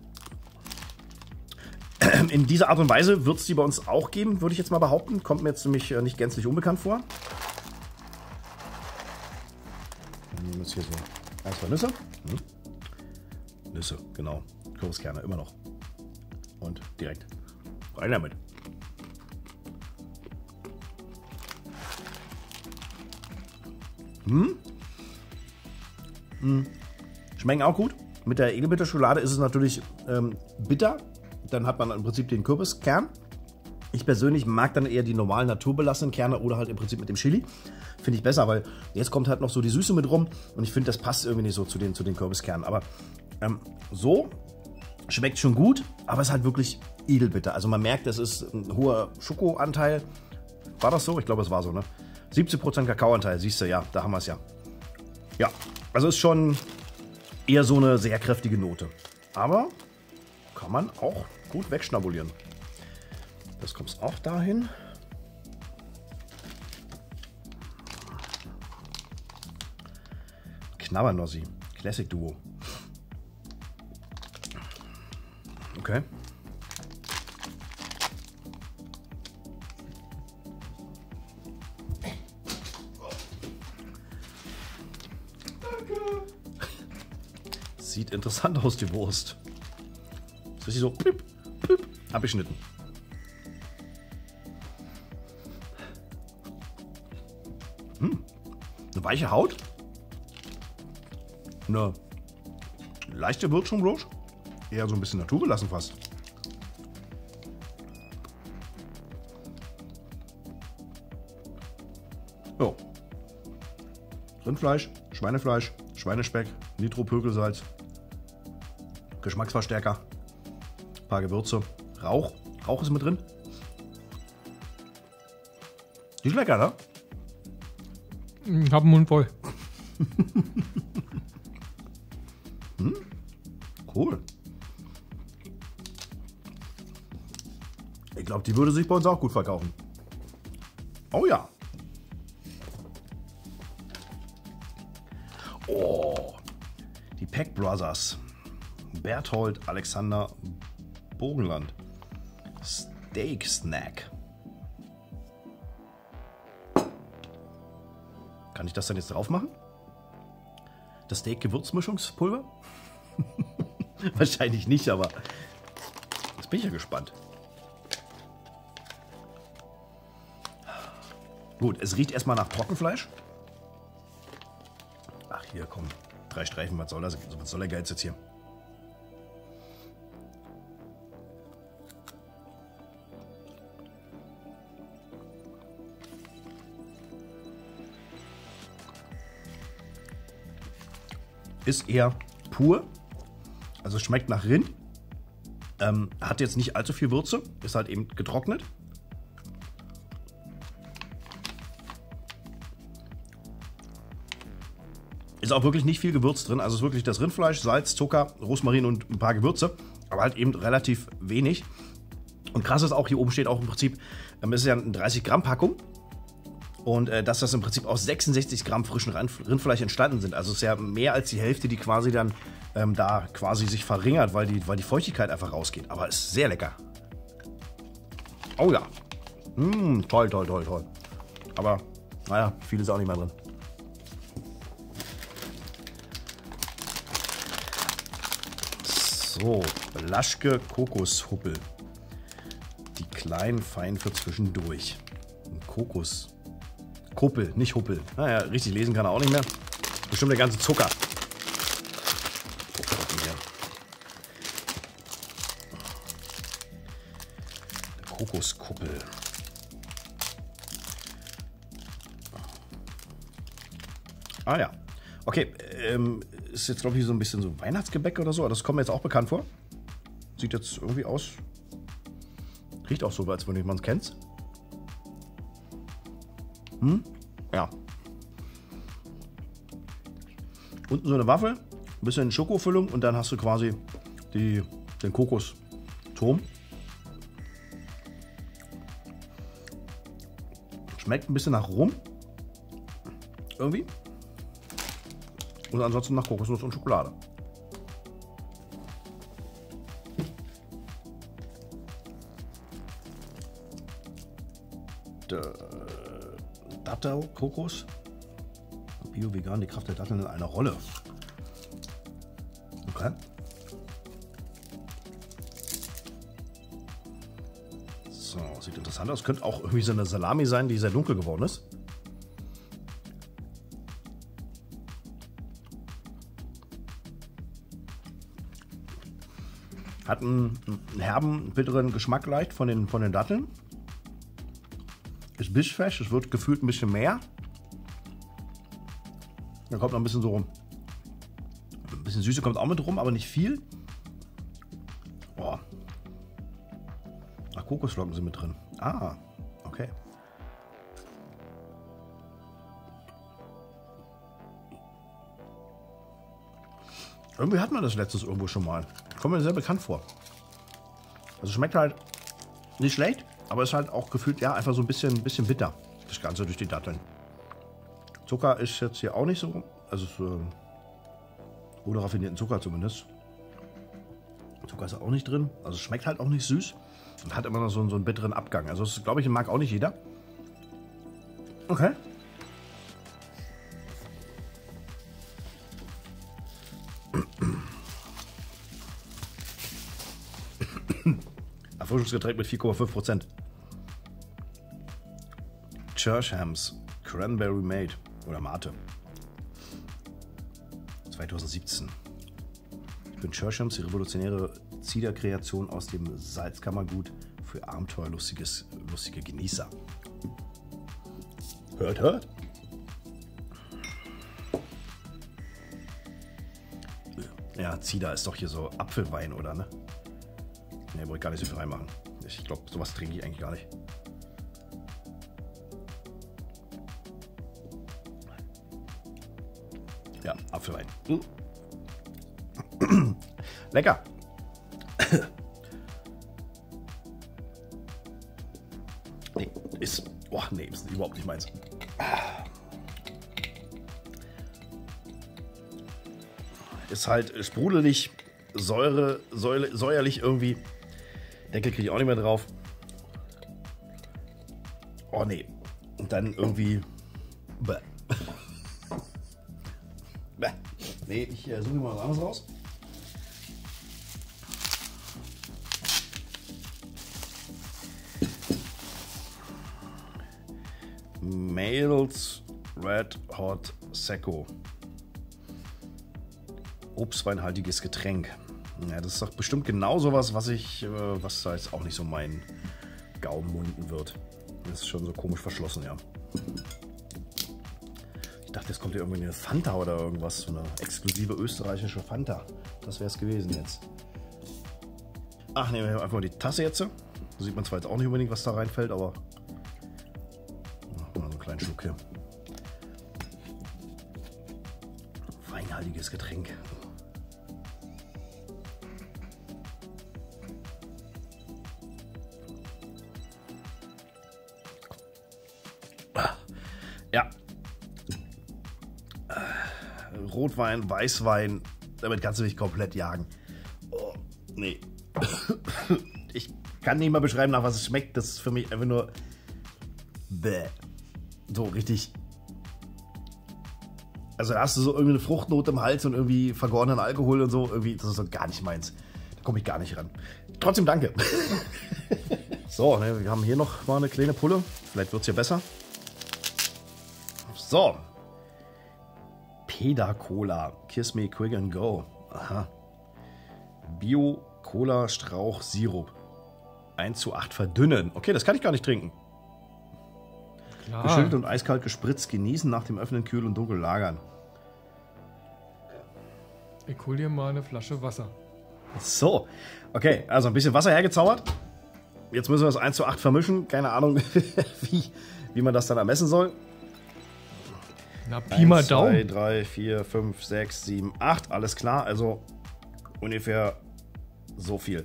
In dieser Art und Weise wird es die bei uns auch geben, würde ich jetzt mal behaupten. Kommt mir jetzt nämlich nicht gänzlich unbekannt vor. Wir nehmen jetzt hier so ein, zwei Nüsse. Nüsse, genau. Kürbiskerne, immer noch. Und direkt rein damit. Schmecken auch gut. Mit der Edelbitterschokolade ist es natürlich bitter. Dann hat man im Prinzip den Kürbiskern. Ich persönlich mag dann eher die normalen naturbelassenen Kerne oder halt im Prinzip mit dem Chili. Finde ich besser, weil jetzt kommt halt noch so die Süße mit rum. Und ich finde, das passt irgendwie nicht so zu den Kürbiskernen. Aber so schmeckt schon gut, aber es ist halt wirklich edelbitter. Also man merkt, das ist ein hoher Schokoanteil. War das so? Ich glaube, es war so, ne? 70% Kakaoanteil, siehst du, ja, da haben wir es ja. Ja, also ist schon eher so eine sehr kräftige Note. Aber kann man auch gut wegschnabulieren. Das kommt auch dahin. Knabbernossi, Classic Duo. Okay. Sieht interessant aus, die Wurst. Das ist so plüpp, plüpp, abgeschnitten. Eine weiche Haut. Eine leichte Würzung bloß. Eher so ein bisschen naturbelassen fast. So. Rindfleisch, Schweinefleisch, Schweinespeck, Nitropökelsalz, Geschmacksverstärker, ein paar Gewürze, Rauch. Rauch ist mit drin. Die ist lecker, ne? Ich hab den Mund voll. Cool. Ich glaube, die würde sich bei uns auch gut verkaufen. Oh ja. Oh. Die Peck Brothers. Berthold Alexander Bogenland. Steak Snack. Kann ich das dann jetzt drauf machen? Das Steak-Gewürzmischungspulver? Wahrscheinlich nicht, aber jetzt bin ich ja gespannt. Gut, es riecht erstmal nach Trockenfleisch. Ach, hier, komm. 3 Streifen, was soll das? Was soll der Geiz jetzt hier? Ist eher pur. Also schmeckt nach Rind. Hat jetzt nicht allzu viel Würze. Ist halt eben getrocknet. Ist auch wirklich nicht viel Gewürz drin. Also ist wirklich das Rindfleisch, Salz, Zucker, Rosmarin und ein paar Gewürze. Aber halt eben relativ wenig. Und krass ist auch, hier oben steht auch im Prinzip, es ist ja eine 30 Gramm Packung. Und dass das im Prinzip aus 66 Gramm frischen Rindfleisch entstanden sind. Also es ist ja mehr als die Hälfte, die quasi dann da quasi sich verringert, weil die Feuchtigkeit einfach rausgeht. Aber es ist sehr lecker. Oh ja. Toll, toll, toll, toll. Aber naja, viel ist auch nicht mehr drin. So, Blaschke Kokoshuppel. Die kleinen, fein für zwischendurch. Kokoskuppel, nicht Huppel. Naja, richtig lesen kann er auch nicht mehr. Bestimmt der ganze Zucker. Kokoskuppel. Ah ja. Okay, ist jetzt glaube ich so ein bisschen so Weihnachtsgebäck oder so. Das kommt mir jetzt auch bekannt vor. Sieht jetzt irgendwie aus. Riecht auch so, als wenn man es kennt. Ja. Unten so eine Waffel, ein bisschen Schokofüllung und dann hast du quasi den Kokosturm. Schmeckt ein bisschen nach Rum. Irgendwie. Und ansonsten nach Kokosnuss und Schokolade. Dattel, Kokos. Bio-vegan, die Kraft der Datteln in einer Rolle. Okay. So, sieht interessant aus. Könnte auch irgendwie so eine Salami sein, die sehr dunkel geworden ist. Hat einen herben, bitteren Geschmack leicht von den Datteln. Ist bissfest, es wird gefühlt ein bisschen mehr. Da kommt noch ein bisschen so rum. Ein bisschen Süße kommt auch mit rum, aber nicht viel. Oh. Ach, Kokosflocken sind mit drin. Ah, okay. Irgendwie hat man das letztes irgendwo schon mal. Kommt mir sehr bekannt vor. Also schmeckt halt nicht schlecht, aber ist halt auch gefühlt ja einfach so ein bisschen bitter. Das Ganze durch die Datteln. Zucker ist jetzt hier auch nicht so. Also ohne raffinierten Zucker zumindest. Zucker ist auch nicht drin. Also es schmeckt halt auch nicht süß. Und hat immer noch so einen bitteren Abgang. Also das glaube ich mag auch nicht jeder. Okay. Erfrischungsgetränk mit 4,5%. Churchham's Cranberry Mate oder Mate. 2017. Ich bin Churchham's, die revolutionäre Cider-Kreation aus dem Salzkammergut für abenteuerlustige Genießer. Hört, hört. Ja, Cider ist doch hier so Apfelwein, oder ne? Ne, wollte ich gar nicht so viel reinmachen. Ich glaube, sowas trinke ich eigentlich gar nicht. Apfelwein. Lecker. Nee, ist überhaupt nicht meins. Ist halt sprudelig, säuerlich irgendwie. Deckel kriege ich auch nicht mehr drauf. Oh nee. Und dann irgendwie. Bäh. Bäh. Nee, ich suche mal was anderes raus. Males Red Hot Secco. Obstweinhaltiges Getränk. Ja, das ist doch bestimmt genau sowas, was da jetzt auch nicht so mein Gaumen munden wird. Das ist schon so komisch verschlossen, ja. Ich dachte, jetzt kommt hier irgendwie eine Fanta oder irgendwas. So eine exklusive österreichische Fanta. Das wäre es gewesen jetzt. Ach, nehmen wir einfach mal die Tasse jetzt. Da sieht man zwar jetzt auch nicht unbedingt, was da reinfällt, aber mal einen kleinen Schluck hier. Weinhaltiges Getränk. Ja. Rotwein, Weißwein, damit kannst du dich komplett jagen. Oh, nee. Ich kann nicht mal beschreiben, nach was es schmeckt. Das ist für mich einfach nur bäh. So richtig. Also da hast du so irgendwie eine Fruchtnote im Hals und irgendwie vergorenen Alkohol und so. Irgendwie, das ist so gar nicht meins. Da komme ich gar nicht ran. Trotzdem danke. So, ne, wir haben hier noch mal eine kleine Pulle. Vielleicht wird es hier besser. So. Peda Cola. Kiss me quick and go. Aha. Bio Cola Strauch Sirup. 1:8 verdünnen. Okay, das kann ich gar nicht trinken. Klar. Geschüttelt und eiskalt gespritzt. Genießen, nach dem Öffnen kühl und dunkel lagern. Ich hol dir mal eine Flasche Wasser. So. Okay, also ein bisschen Wasser hergezaubert. Jetzt müssen wir das 1:8 vermischen. Keine Ahnung, wie man das dann ermessen soll. Na, Pi mal 1, Daumen. 2, 3, 4, 5, 6, 7, 8. Alles klar. Also ungefähr so viel.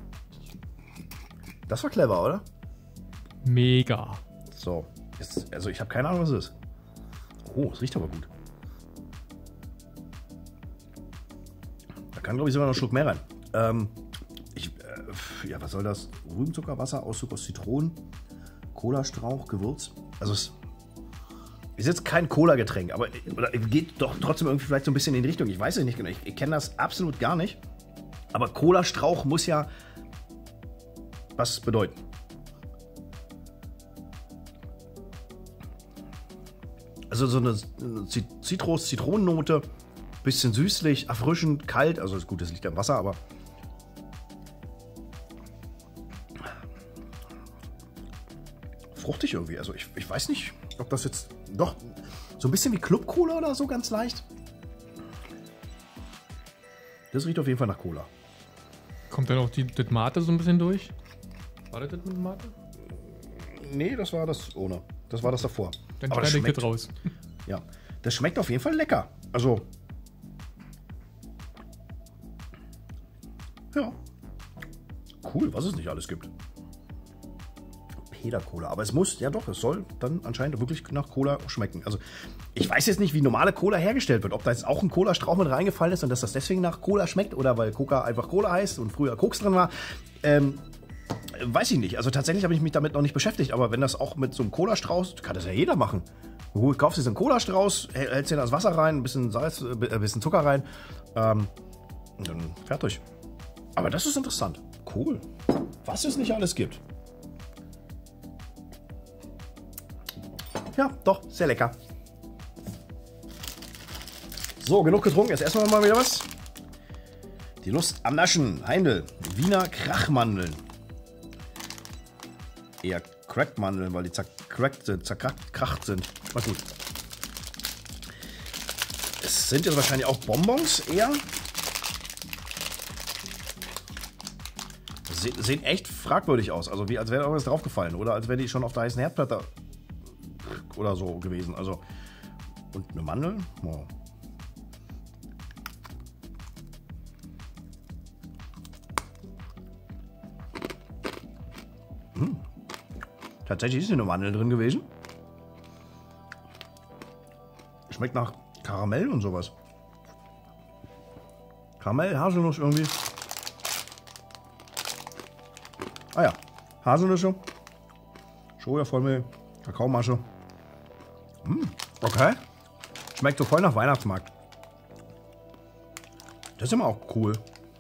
Das war clever, oder? Mega. So. Also ich habe keine Ahnung, was es ist. Oh, es riecht aber gut. Da kann, glaube ich, sogar noch einen Schluck mehr rein. Ja, was soll das? Rübenzucker, Wasser, Auszug aus Zitronen, Cola-Strauch, Gewürz. Also es ist jetzt kein Cola-Getränk, aber geht doch trotzdem irgendwie vielleicht so ein bisschen in die Richtung. Ich weiß es nicht genau. Ich kenne das absolut gar nicht. Aber Cola-Strauch muss ja was bedeuten. Also so eine Zitronennote, bisschen süßlich, erfrischend, kalt. Also ist gut, das liegt am Wasser, aber fruchtig irgendwie. Also ich weiß nicht, ob das jetzt doch so ein bisschen wie Club Cola oder so, ganz leicht. Das riecht auf jeden Fall nach Cola. Kommt dann auch das Mate so ein bisschen durch? War das mit Mate? Nee, das war das ohne. Das war das davor. Dann Aber das schneide ich schmeckt, das raus. ja, das schmeckt auf jeden Fall lecker. Also, ja. Cool, was es nicht alles gibt. Peda Cola. Aber es muss, ja doch, es soll dann anscheinend wirklich nach Cola schmecken. Also, ich weiß jetzt nicht, wie normale Cola hergestellt wird. Ob da jetzt auch ein Cola-Strauch mit reingefallen ist und dass das deswegen nach Cola schmeckt oder weil Coca einfach Cola heißt und früher Koks drin war. Weiß ich nicht. Also tatsächlich habe ich mich damit noch nicht beschäftigt. Aber wenn das auch mit so einem Cola-Strauß, kann das ja jeder machen. Du kaufst dir so einen Cola-Strauß, hältst dir das Wasser rein, ein bisschen Salz, ein bisschen Zucker rein. Und dann fertig. Aber das ist interessant. Cool. Was es nicht alles gibt. Ja, doch, sehr lecker. So, genug getrunken. Jetzt essen wir mal wieder was. Die Lust am Naschen. Heindl. Wiener Krachmandeln. Eher Crackmandeln, weil die zerkracht sind. Mal gut. Es sind jetzt wahrscheinlich auch Bonbons eher. Sehen echt fragwürdig aus. Also wie als wäre irgendwas draufgefallen. Oder als wäre die schon auf der heißen Herdplatte oder so gewesen. Also, und eine Mandel? Oh. Tatsächlich ist hier eine Mandel drin gewesen. Schmeckt nach Karamell und sowas. Karamell, Haselnuss irgendwie. Ah ja, Haselnüsse, Soja-Vollmehl, Kakaomasche. Okay. Schmeckt so voll nach Weihnachtsmarkt. Das ist immer auch cool.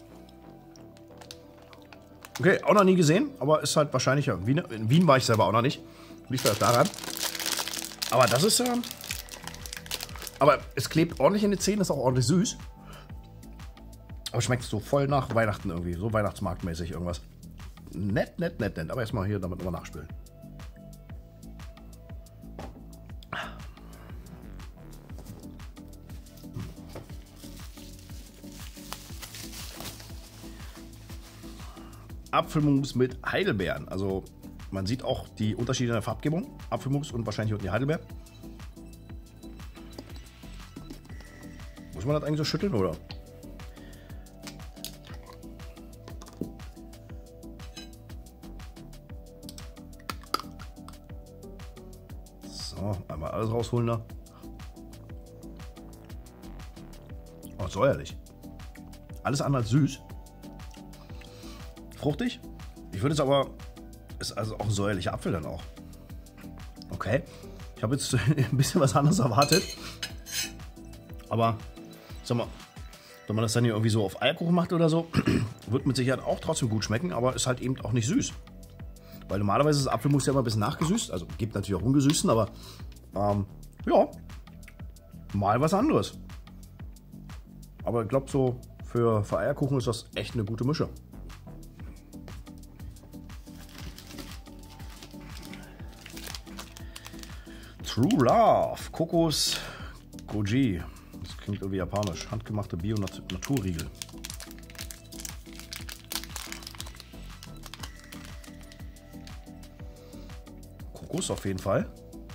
Okay, auch noch nie gesehen, aber ist halt wahrscheinlich ja. In Wien war ich selber auch noch nicht. Liegt vielleicht daran. Aber das ist aber es klebt ordentlich in den Zähnen, ist auch ordentlich süß. Aber schmeckt so voll nach Weihnachten irgendwie. So weihnachtsmarktmäßig irgendwas. Nett. Aber erstmal hier damit nochmal nachspülen. Apfelmus mit Heidelbeeren. Also man sieht auch die Unterschiede in der Farbgebung. Apfelmus und wahrscheinlich unten die Heidelbeer. Muss man das eigentlich so schütteln, oder? So, einmal alles rausholen da. Oh, säuerlich. Alles andere als süß. Fruchtig. Ich würde es aber... Ist also auch ein säuerlicher Apfel dann auch. Okay. Ich habe jetzt ein bisschen was anderes erwartet. Aber, sag mal, wenn man das dann hier irgendwie so auf Eierkuchen macht oder so, wird mit Sicherheit auch trotzdem gut schmecken, aber ist halt eben auch nicht süß. Weil normalerweise ist Apfelmus ja immer ein bisschen nachgesüßt. Also gibt natürlich auch ungesüßten, aber ja, mal was anderes. Aber ich glaube so, für Eierkuchen ist das echt eine gute Mische. True Love, Kokos Goji. Das klingt irgendwie japanisch. Handgemachte Bio-Naturriegel. Kokos auf jeden Fall.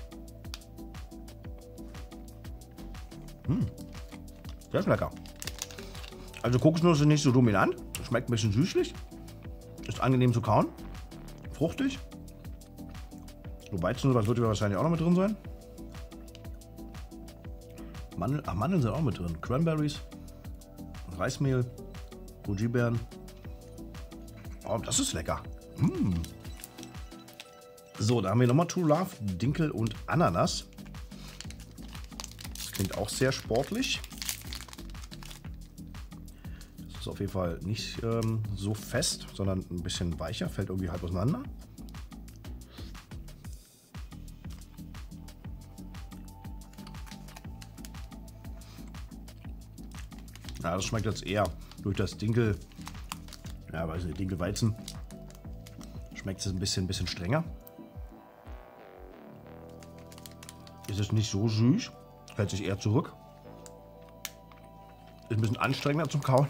Sehr lecker. Also Kokosnuss ist nicht so dominant. Schmeckt ein bisschen süßlich. Ist angenehm zu kauen. Fruchtig. So Weizen, das wird ja wahrscheinlich auch noch mit drin sein. Mandeln sind auch mit drin. Cranberries, Reismehl, Goji-Beeren. Oh, das ist lecker. So, da haben wir nochmal True Love, Dinkel und Ananas. Das klingt auch sehr sportlich. Das ist auf jeden Fall nicht so fest, sondern ein bisschen weicher. Fällt irgendwie halb auseinander. Ja, das schmeckt jetzt eher durch das Dinkel, ja, weiß nicht, Dinkelweizen. Schmeckt es ein bisschen strenger. Ist es nicht so süß, hält sich eher zurück. Ist ein bisschen anstrengender zum Kauen.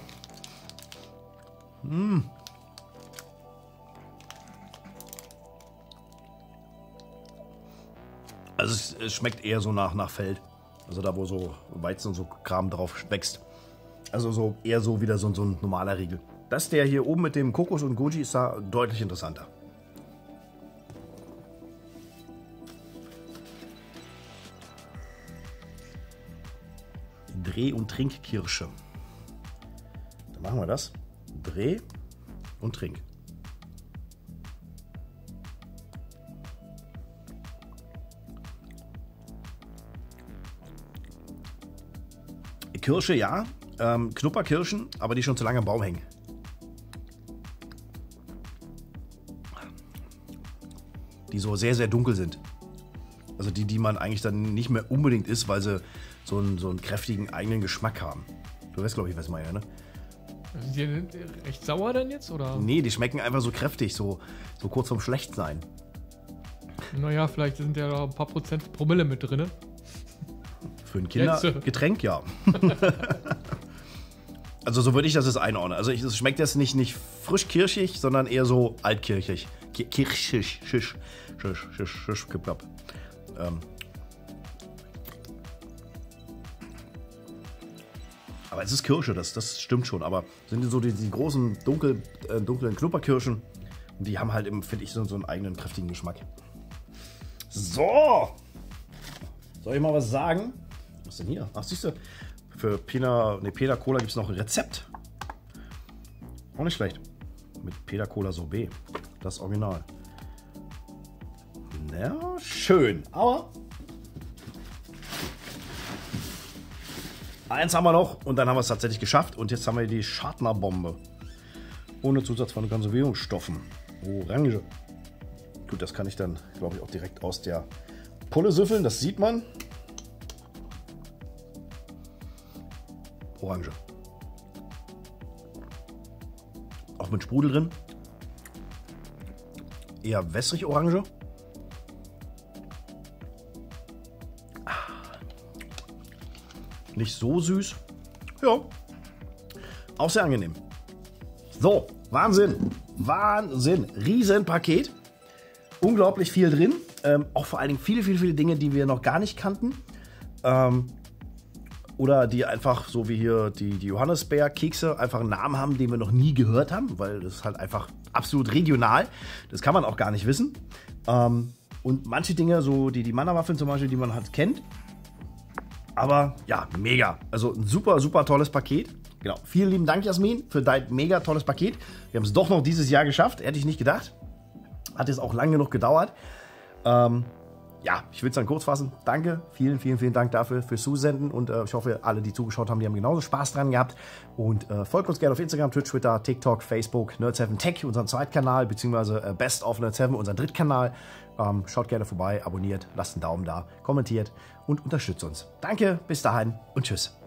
Also es schmeckt eher so nach Feld. Also da, wo so Weizen und so Kram drauf wächst. Also so eher so wieder so ein normaler Riegel. Das der hier oben mit dem Kokos und Goji ist da deutlich interessanter. Dreh- und Trinkkirsche. Dann machen wir das. Dreh und Trink. Kirsche, ja. Knupperkirschen, aber die schon zu lange am Baum hängen. Die so sehr dunkel sind. Also die man eigentlich dann nicht mehr unbedingt isst, weil sie so einen kräftigen eigenen Geschmack haben. Du weißt, glaube ich, was ich meine, ne? Sind die recht sauer denn jetzt, oder? Nee, die schmecken einfach so kräftig, so kurz vorm Schlechtsein. Naja, vielleicht sind ja noch ein paar Prozent Promille mit drin. Für ein Kindergetränk, ja. Also so würde ich das jetzt einordnen. Also es schmeckt jetzt nicht frisch kirschig, sondern eher so altkirchig. Kirschig, Schisch, Kebab. Aber es ist Kirsche, das stimmt schon. Aber sind so die großen dunklen Knupperkirschen Und die haben halt, finde ich, so einen eigenen kräftigen Geschmack. So. Soll ich mal was sagen? Was ist denn hier? Ach, siehst du, für Pina Cola gibt es noch ein Rezept. Auch nicht schlecht. Mit Pina Cola Sorbet. Das Original. Ja, schön. Aber eins haben wir noch und dann haben wir es tatsächlich geschafft. Und jetzt haben wir die Schadner-Bombe. Ohne Zusatz von Konservierungsstoffen. Orange. Gut, das kann ich dann, glaube ich, auch direkt aus der Pulle süffeln. Das sieht man. Orange. Auch mit Sprudel drin. Eher wässrig Orange. Nicht so süß. Ja. Auch sehr angenehm. So, Wahnsinn. Wahnsinn. Riesenpaket. Unglaublich viel drin. Auch vor allen Dingen viele Dinge, die wir noch gar nicht kannten. Oder die einfach, so wie hier die Johannisbeer-Kekse, einfach einen Namen haben, den wir noch nie gehört haben, weil das ist halt einfach absolut regional. Das kann man auch gar nicht wissen. Und manche Dinge, so die Manna-Waffeln zum Beispiel, die man halt kennt. Aber ja, mega. Also ein super tolles Paket. Genau. Vielen lieben Dank, Jasmin, für dein mega tolles Paket. Wir haben es doch noch dieses Jahr geschafft. Hätte ich nicht gedacht. Hat jetzt auch lang genug gedauert. Ja, ich will es dann kurz fassen. Danke, vielen Dank dafür, fürs Zusenden. Und ich hoffe, alle, die zugeschaut haben, die haben genauso Spaß dran gehabt. Und folgt uns gerne auf Instagram, Twitch, Twitter, TikTok, Facebook, Nerd7Tech, unseren Zweitkanal, beziehungsweise Best of Nerd7, unseren Drittkanal. Schaut gerne vorbei, abonniert, lasst einen Daumen da, kommentiert und unterstützt uns. Danke, bis dahin und tschüss.